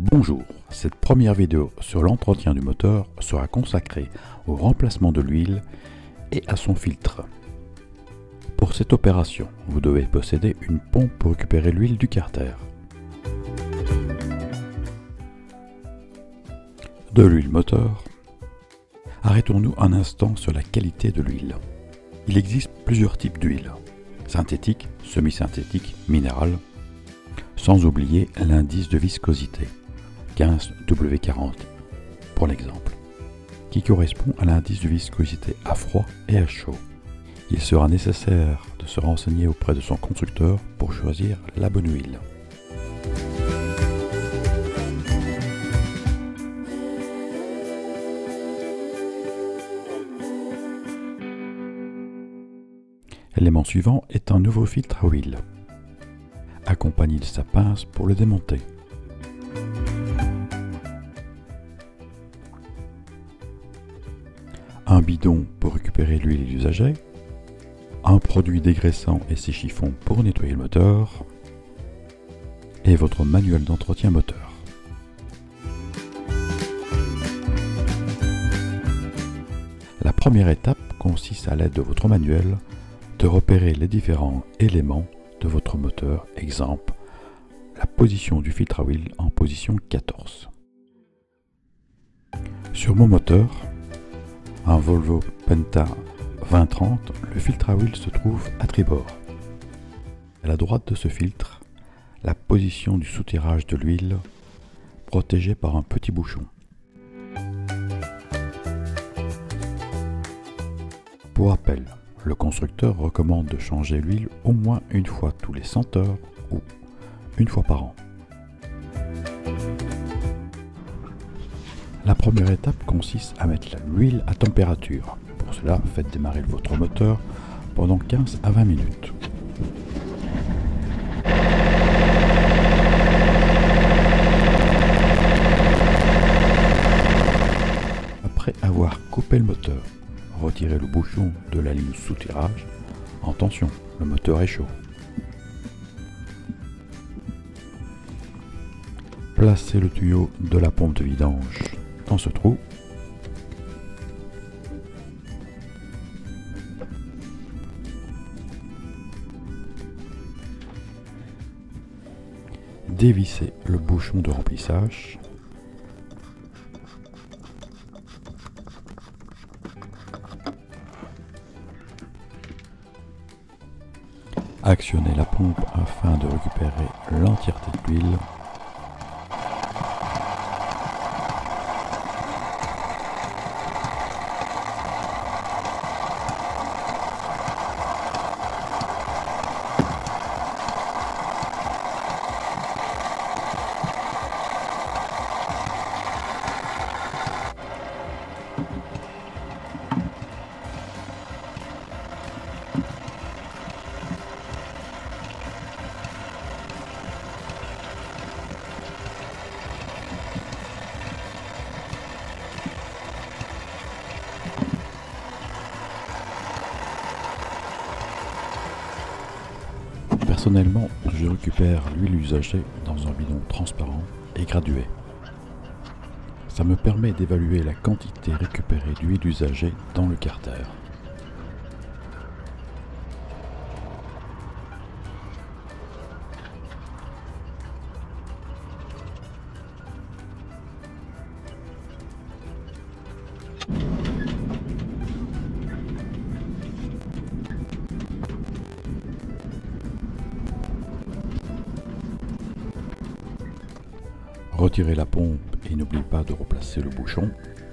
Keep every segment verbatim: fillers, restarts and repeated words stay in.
Bonjour, cette première vidéo sur l'entretien du moteur sera consacrée au remplacement de l'huile et à son filtre. Pour cette opération, vous devez posséder une pompe pour récupérer l'huile du carter, de l'huile moteur. Arrêtons-nous un instant sur la qualité de l'huile. Il existe plusieurs types d'huile, synthétique, semi-synthétique, minérale, sans oublier l'indice de viscosité, quinze W quarante pour l'exemple, qui correspond à l'indice de viscosité à froid et à chaud. Il sera nécessaire de se renseigner auprès de son constructeur pour choisir la bonne huile. L'élément suivant est un nouveau filtre à huile, accompagné de sa pince pour le démonter. Un bidon pour récupérer l'huile usagée, un produit dégraissant et ses chiffons pour nettoyer le moteur, et votre manuel d'entretien moteur. La première étape consiste à l'aide de votre manuel de repérer les différents éléments de votre moteur, exemple la position du filtre à huile en position quatorze. Sur mon moteur, un Volvo Penta vingt trente, le filtre à huile se trouve à tribord. À la droite de ce filtre, la position du soutirage de l'huile, protégée par un petit bouchon. Pour rappel, le constructeur recommande de changer l'huile au moins une fois tous les cent heures ou une fois par an. La première étape consiste à mettre l'huile à température. Pour cela, faites démarrer votre moteur pendant quinze à vingt minutes. Après avoir coupé le moteur, retirez le bouchon de la ligne soutirage. Attention, le moteur est chaud. Placez le tuyau de la pompe de vidange dans ce trou. Dévissez le bouchon de remplissage. Actionnez la pompe afin de récupérer l'entièreté de l'huile. Personnellement, je récupère l'huile usagée dans un bidon transparent et gradué. Ça me permet d'évaluer la quantité récupérée d'huile usagée dans le carter. Retirez la pompe et n'oubliez pas de replacer le bouchon.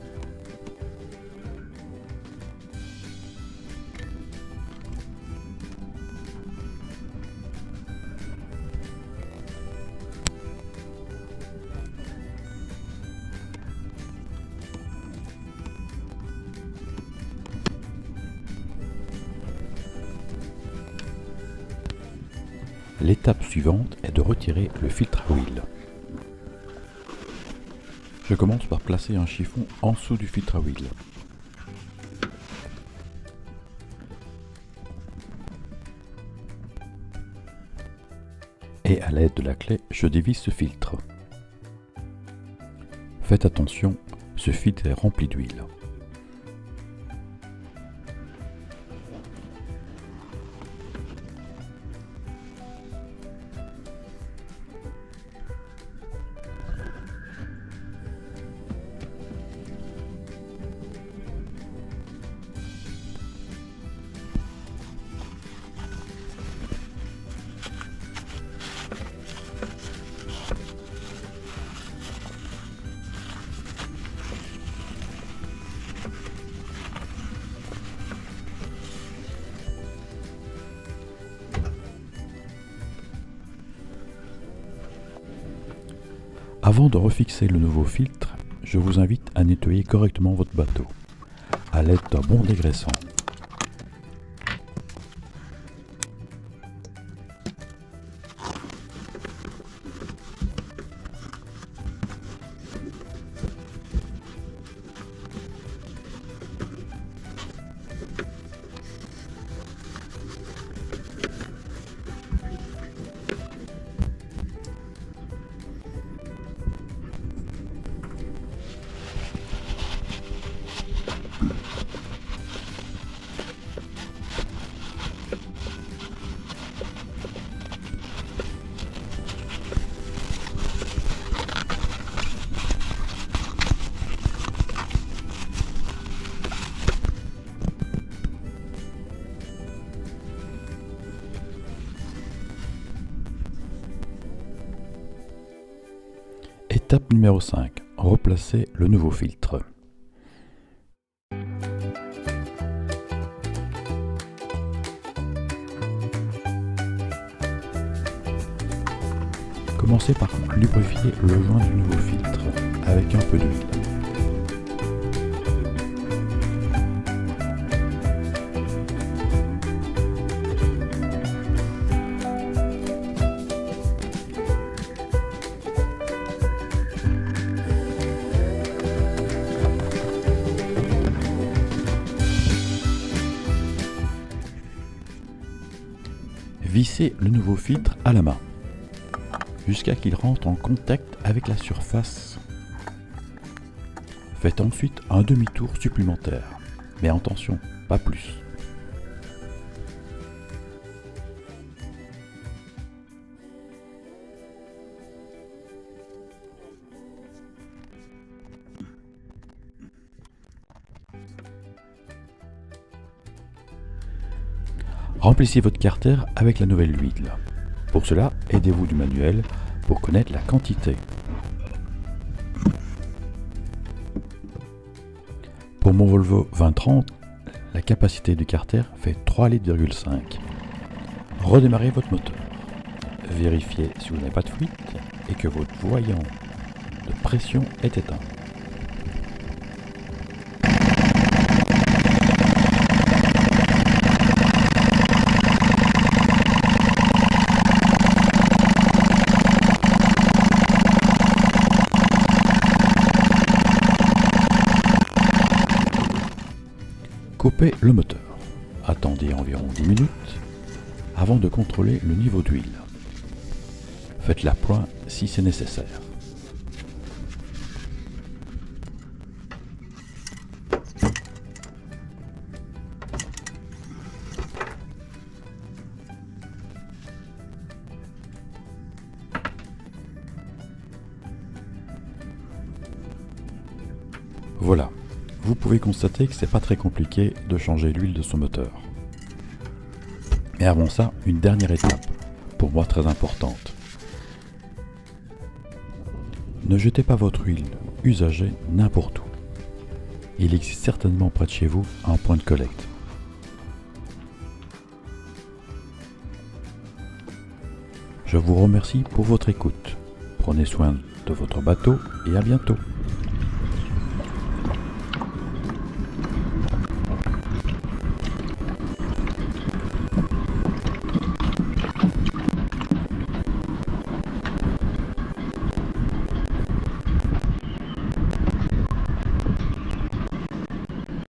L'étape suivante est de retirer le filtre à huile. Je commence par placer un chiffon en dessous du filtre à huile. Et à l'aide de la clé, je dévisse ce filtre. Faites attention, ce filtre est rempli d'huile. Avant de refixer le nouveau filtre, je vous invite à nettoyer correctement votre bateau à l'aide d'un bon dégraissant. Étape numéro cinq. Replacer le nouveau filtre. Commencez par lubrifier le joint du nouveau filtre avec un peu d'huile. Vissez le nouveau filtre à la main jusqu'à qu'il rentre en contact avec la surface. Faites ensuite un demi-tour supplémentaire, mais attention, pas plus. Remplissez votre carter avec la nouvelle huile. Pour cela, aidez-vous du manuel pour connaître la quantité. Pour mon Volvo vingt trente, la capacité du carter fait trois virgule cinq litres. Redémarrez votre moteur. Vérifiez si vous n'avez pas de fuite et que votre voyant de pression est éteint. Coupez le moteur. Attendez environ dix minutes avant de contrôler le niveau d'huile. Faites la point si c'est nécessaire. Voilà. Vous pouvez constater que c'est pas très compliqué de changer l'huile de son moteur. Mais avant ça, une dernière étape, pour moi très importante. Ne jetez pas votre huile usagée n'importe où. Il existe certainement près de chez vous un point de collecte. Je vous remercie pour votre écoute. Prenez soin de votre bateau et à bientôt.